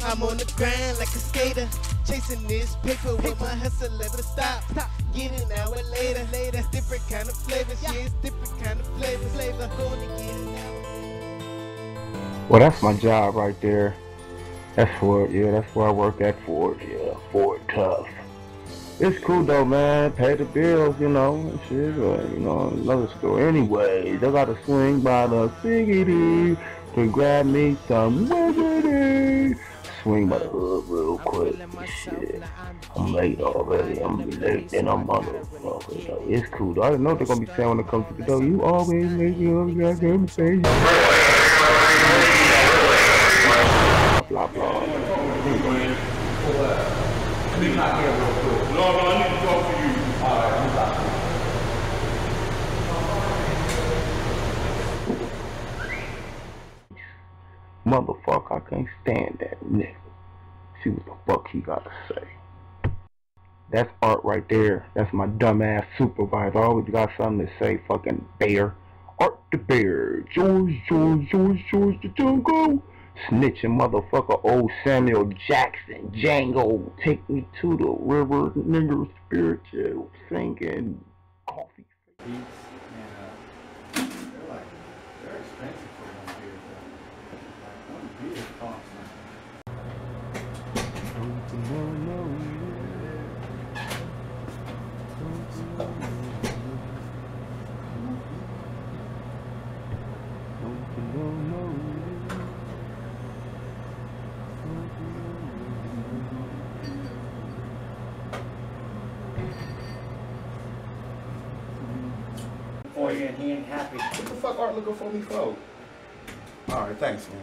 I'm on the grind like a skater, chasing this paper with my hustle never stop. Get it now and later, it's different kind of flavors, yeah, it's different kind of flavor, gonna get it now. Well, that's my job right there. That's Ford, yeah, that's where I work at Ford, yeah, Ford Tough. It's cool though, man, pay the bills, you know, and shit, another store. Anyways, I gotta swing by the Figgity to grab me some wiggity. Swing by the hood real quick, shit. I'm late already, I'm gonna be late, then I'm motherfucker, though. It's cool though, I don't know what they're gonna be saying when it comes to the door. You always make your goddamn thing. Blah, blah. Leave not here real quick. No, I need to talk to you. Alright, I'm sorry. Motherfucker, I can't stand that nigga. See what the fuck he gotta say. That's Art right there. That's my dumbass supervisor. I always got something to say, fucking bear. Art the bear. George the jungle. Snitching motherfucker, old Samuel Jackson, Django, take me to the river, nigger spiritual, singing coffee. They're expensive for them beers, though. One beer costs for you and he ain't happy. What the fuck Art looking for me for? Alright, thanks, man.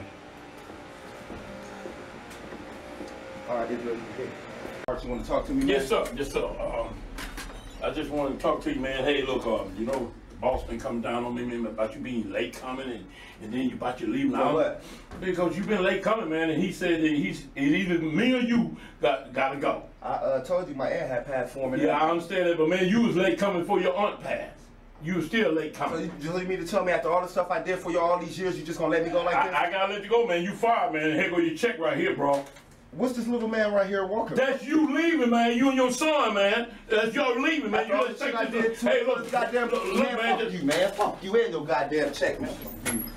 Alright, Art, you want to talk to me, man? Yes, sir. Yes, sir. I just wanted to talk to you, man. Hey, look, you know, the boss been coming down on me, man, about you being late coming, and then you about you leaving out. What? Because you've been late coming, man, and he said that it's either me or you gotta go. I told you my aunt had passed for me. Yeah, I understand that, but man, you was late coming for your aunt passed. You was still late So coming. you just leave me to tell me after all the stuff I did for you all these years, you just gonna let me go like this? I gotta let you go, man. You fired, man. Here go your check right here, bro. What's this little man right here walking? That's you leaving, man. You and your son, man. That's y'all leaving, man. After all the shit I did too. Hey, look, goddamn, look, man, man. fuck you, man. Fuck you and your goddamn check, man. Fuck you.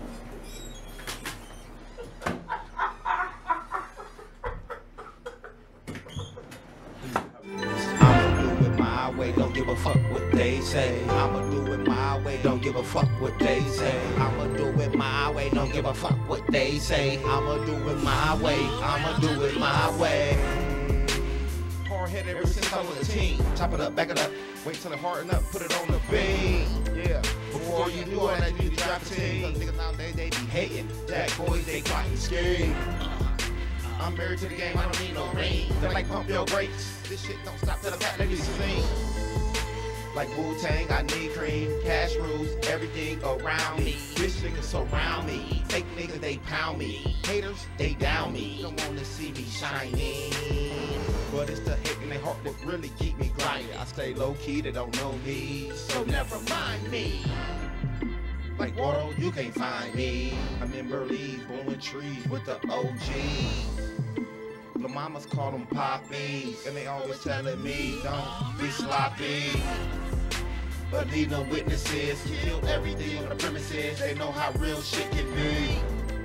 Don't give a fuck what they say. I'ma do it my way. Don't give a fuck what they say. I'ma do it my way. Don't give a fuck what they say. I'ma do it my way. I'ma do it my way. Hard head ever since I was a teen. Chop it up, back it up. Wait till it harden up, put it on the beam. Yeah. Before you do it, I need to drop a team. Cause niggas nowadays they be hating. Jack boys, they fighting scary. I'm married to the game, I don't need no ring. They like pump your brakes. This shit don't stop till the fat ladies sing. Like Wu-Tang, I need cream, cash rules, everything around me. Bitch niggas surround me, fake niggas they pound me. Haters, they down me, don't wanna see me shining. But it's the hate in their heart that really keep me grinding. I stay low key, they don't know me, so never mind me. Like water, you can't find me. I'm in Belize, blowing trees with the OGs. The mamas call them poppies, and they always telling me, don't be sloppy. But need no witnesses, kill everything on the premises. They know how real shit can be.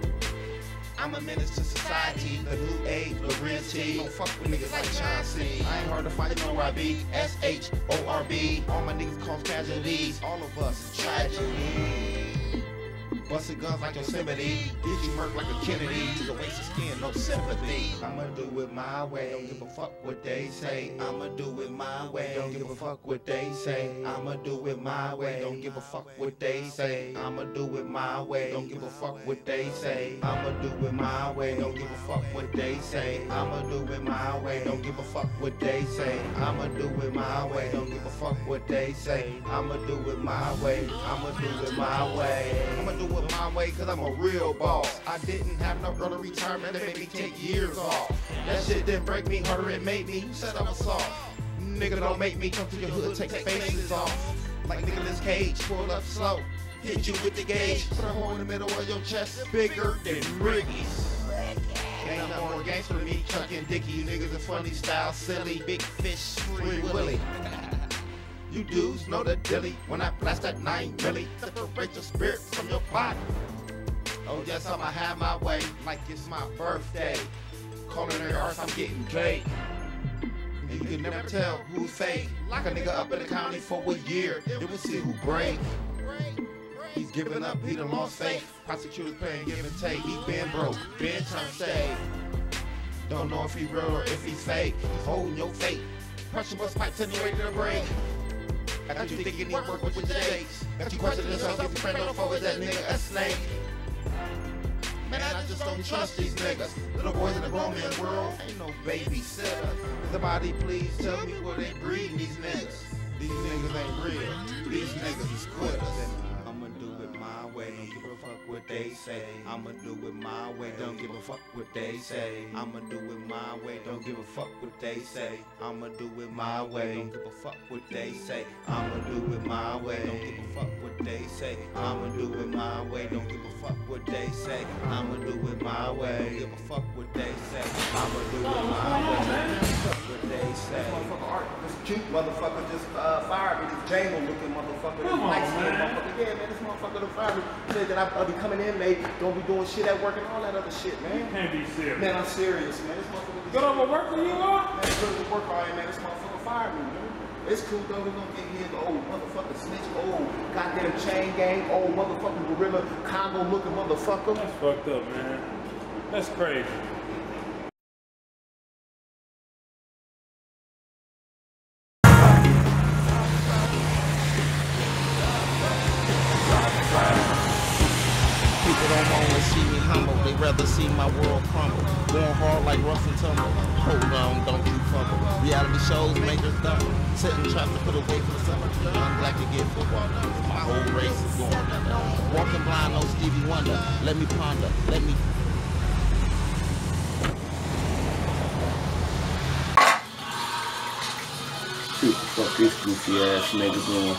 I'm a menace to society, the new age, the real T. Don't fuck with niggas like Chauncey. I ain't hard to find, you know where I be. SHORB. All my niggas cause casualties. All of us is tragedy. Busting guns like Yosemite. Did you murk like a Kennedy? To the waist of skin, no sympathy. I'ma do it my way. Don't give a fuck what they say. I'ma do it my way. Don't give a fuck what they say. I'ma do it my way. Don't give a fuck what they say. I'ma do it my way. Don't give a fuck what they say. I'ma do it my way. Don't give a fuck what they say. I'ma do it my way. Don't give a fuck what they say. I'ma do it my way. Don't give a fuck what they say. I'ma do it my way. I'ma do it my way. I'ma do it my way, cause I'm a real boss. I didn't have no early retirement that made me take years off. That shit didn't break me, harder it made me. You said I was soft. Nigga, don't make me come to your hood, take faces off. Like Nicolas Cage, pull up slow, hit you with the gauge. Put a hole in the middle of your chest, bigger than Ricky's. ain't no more gangster than me. Chucking Dickie, you niggas is funny style, silly. Big fish, free Willie. You dudes know the dilly. When I blast that 9 milli, separate your spirit from your body. Oh yes, I'ma have my way, like it's my birthday. Calling their arse, I'm getting paid. And you can never tell who's fake. Lock a nigga up in the county for a year, then we'll see who break. He's giving up, he done lost faith. Prosecutors paying give and take. He been broke, been turned safe. Don't know if he real or if he's fake. He's holding your fate. Pressure bust pipes and you ready to break. Got you thinking he work with the dates. Got you questioning yourself if your friend don't forward that nigga a snake. Man, I just don't trust these niggas. Little boys in the grown man world ain't no babysitter. Somebody please tell me where they breeding these niggas. These niggas ain't real. These niggas is quitters. I'ma do it my way, don't give a fuck what they say. I'ma do it my way, don't give a fuck what they say. I'ma do it my way, don't give a fuck what they say. I'ma do it my way, don't give a fuck what they say. I'ma do it my way, don't give a fuck what they say. I'ma do it my way, don't give a fuck what they say. I'ma do it my way, don't give a fuck what they say. I'ma do it my way, don't give a fuck what they say. Motherfucker Art, this cute motherfucker just fired me. This Jangle looking motherfucker. This nice motherfucker. Yeah, man, this motherfucker done fired me. Said that I'll be coming in, mate. Don't be doing shit at work and all that other shit, man. You can't be serious. Man, I'm serious, man. This motherfucker. Good over work for you, are? Man, good to work all right, man. This motherfucker fired me, man. It's cool though, we gonna get here the old motherfucker snitch, old goddamn chain gang, old motherfucking gorilla, Congo looking motherfucker. That's fucked up, man. That's crazy. People don't wanna see me humble, they rather see my world crumble. Going hard like rough and tumble. Hold on, don't you fumble. Reality shows make us double. Setting traps to put away for the summer. Young black to get football. My whole race is going. Walking blind, no Stevie Wonder. Let me ponder, let me. Shoot, fuck this goofy ass nigga doing.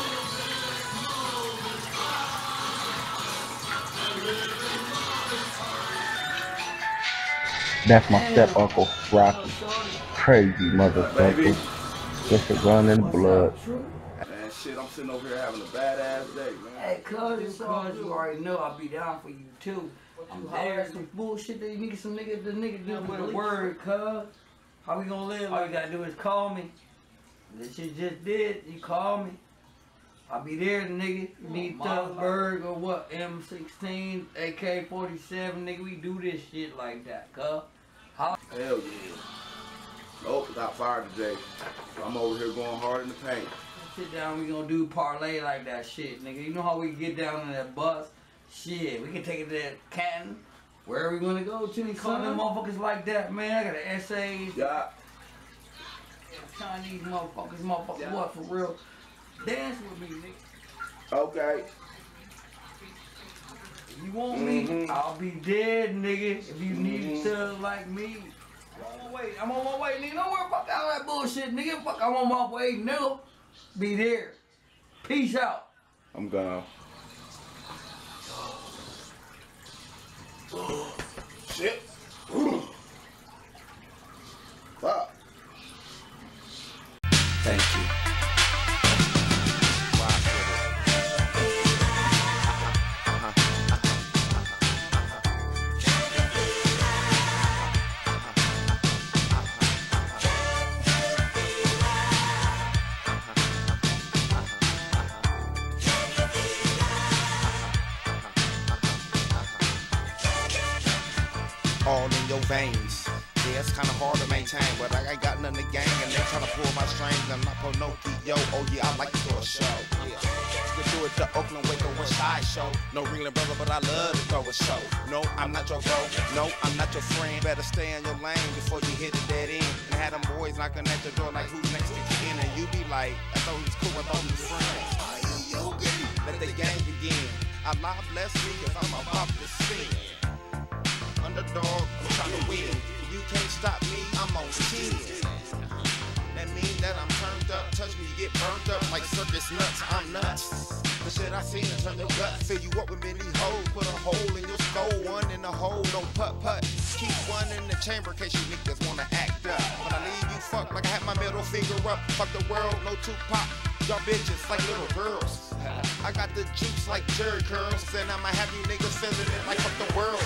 That's my step uncle, Rocky. Crazy motherfucker. Just a run in the blood. Man, shit, I'm sitting over here having a badass day, man. Hey, cuz you already know I'll be down for you too. I'm there, some bullshit that you need some nigga, the nigga do with a word, cuz. How we gonna live? All you gotta do is call me. This shit just did, you call me. I'll be there, nigga. You need Thugberg or what? M16, AK-47, nigga. We do this shit like that, cuz. Hell yeah. Nope, got fired today. So I'm over here going hard in the paint. Sit down, we gonna do parlay like that shit, nigga. You know how we get down in that bus? Shit, we can take it to that Canton. Where are we gonna go to? We call them motherfuckers like that, man. I got the essays. Yeah. Chinese motherfuckers, yeah. What, for real? Dance with me, nigga. Okay. If you want me, I'll be dead, nigga. If you need a thug like me, I'm on my way, nigga. Don't worry about all that bullshit, nigga. Fuck, I'm on my way, nigga. Be there. Peace out. I'm gone. Shit. Fuck. Thank you. All in your veins. Yeah, it's kinda hard to maintain, but I ain't got nothing to gain, and they tryna pull my strings. I'm not Pinocchio. Oh yeah, I like to throw a show. Yeah, you can do it the Oakland Waco West Side show. No Ringling brother, but I love to throw a show. No, I'm not your bro. No, I'm not your friend. Better stay in your lane before you hit the dead end. And have them boys knocking at the door like who's next to get in, and you be like, I thought he was cool, I thought he was friends. Let the game begin. Allah bless me, cause I'm about to sin. Underdog, I'm trying to win. You can't stop me, I'm on 10. That means that I'm turned up. Touch me, you get burnt up like circus nuts. I'm nuts. the shit I seen and turn your gut. Fill you up with many holes, put a hole in your skull. One in the hole, no putt-putt. Keep one in the chamber in case you niggas wanna act up. When I leave you fuck like I had my middle finger up. Fuck the world, no Tupac. Y'all bitches like little girls. I got the juice like Jerry curls. And I'ma have you niggas feeling it like fuck the world.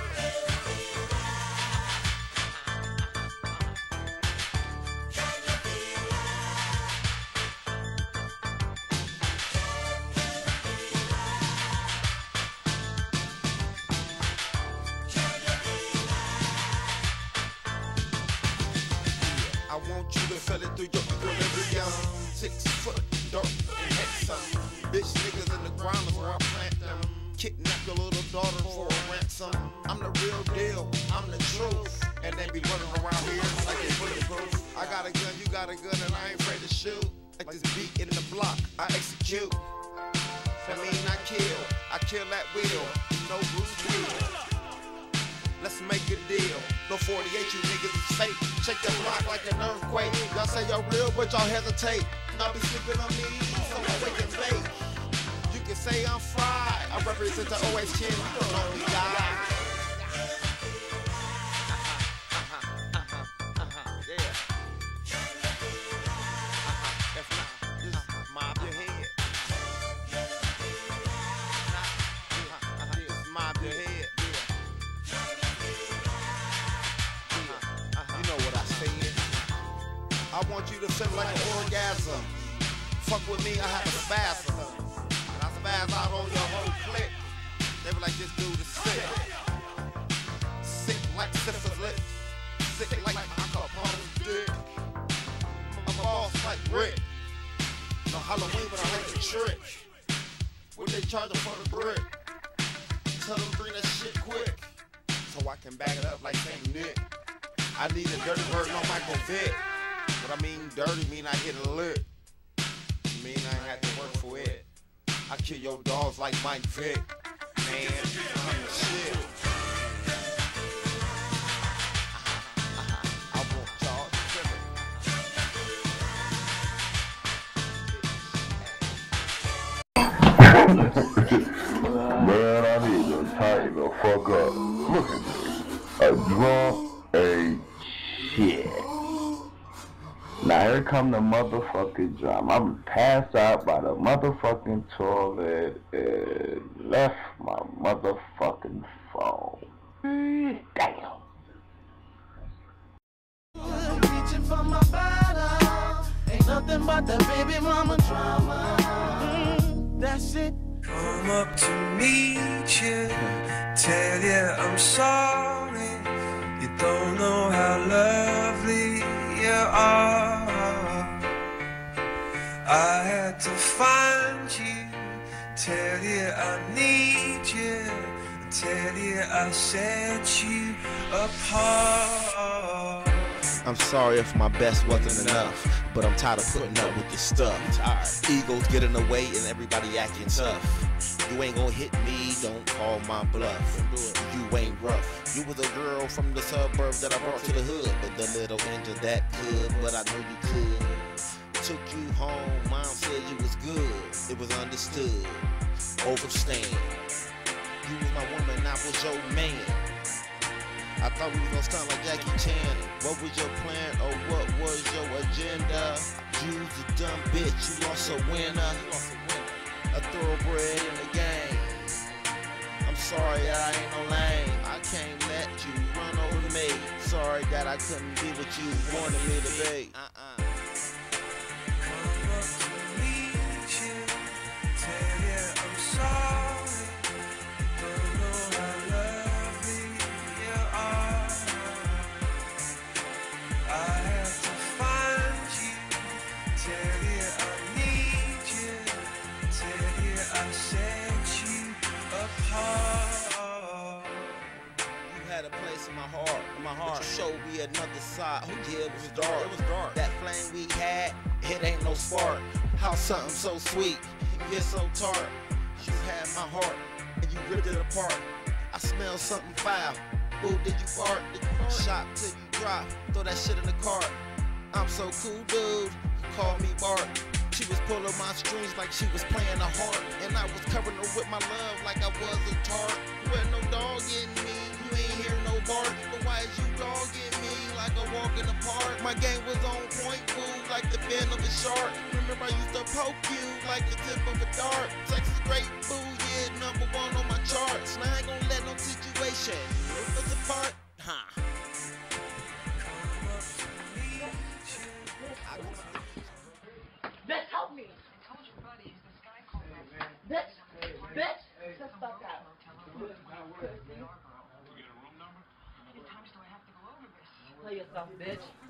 I want you to feel it through your equilibrium. 6 foot, dark, and handsome. Bitch niggas in the ground is where I plant them. Kidnap your little daughter for a ransom. I'm the real deal, I'm the truth. And they be running around here like they bulletproof. I got a gun, you got a gun, and I ain't afraid to shoot. Like this beat in the block, I execute. That mean I kill at will. No Bruce Lee. Let's make a deal. No 48, you niggas is fake. Shake the block like an earthquake. Y'all say y'all real, but y'all hesitate. Y'all be sleeping on me, so I wake and bake. You can say I'm fried. I represent the OH King. You don't know me, die. Yeah. If not, just mob your head. Just mob your head. You know what I said. I want you to feel like an orgasm. Fuck with me, I have a spasm. And I spaz out on your whole clique. They be like, this dude is sick. Sick like syphilis. Sick like Al Capone's dick. My boss like Rick. No Halloween, but I like the trick. What they charging for the brick? Tell them bring that shit quick. So I can back it up like Saint Nick. I need a dirty bird, no Michael Vick. What I mean dirty mean I hit a lick. Mean I ain't had to work for it. I kill your dogs like Mike Vick. Man, I'm the shit. I want y'all Man, I need to tighten the fuck up. Look at this. A drunk a shit. Now here come the motherfucking drum. I'm passed out by the motherfucking toilet and left my motherfucking phone. Damn. Reaching for my bottle. Ain't nothing but the baby mama drama. That's it. Come up to meet you, tell you I'm sorry. You don't know how lovely you are. I had to find you, tell you I need you, tell you I set you apart. I'm sorry if my best wasn't enough, but I'm tired of putting up with this stuff. Egos get in the way and everybody acting tough. You ain't gonna hit me, don't call my bluff. You ain't rough. You was a girl from the suburbs that I brought to the hood, but the little angel that could, but I know you could. Took you home, mom said you was good. It was understood, overstand. You was my woman, I was your man. I thought we was gonna stunt like Jackie Chan. What was your plan or what was your agenda? You was a dumb bitch, you lost a winner. A thoroughbred in the game. I'm sorry I ain't no lame. I can't let you run over me. Sorry that I couldn't be what you wanted me to be. Come up to meet you, tell you I'm sorry. Don't know how lovely you are. I had to find you, tell you I need you, tell you I set you apart. You had a place in my heart, but you showed me another side. Oh yeah, it was dark. It was dark. That flame we had, it ain't no spark. How something so sweet, get so tart. You had my heart, and you ripped it apart. I smell something foul. Ooh, did you fart? Shot till you drop. Throw that shit in the cart. I'm so cool, dude. Call me Bart. She was pulling my strings like she was playing a harp, and I was covering her with my love like I was a tart. You had no dog in me, you ain't hear no bark, but why is you dogging me like a walk in the park? My game was on point, boo, like the fin of a shark. Remember I used to poke you like the tip of a dart. Sex is great, boo, yeah, number one on my charts. And I ain't gonna let no situation rip us apart, huh? Bitch, help me. Bitch, bitch, get the fuck out. Play yourself, bitch.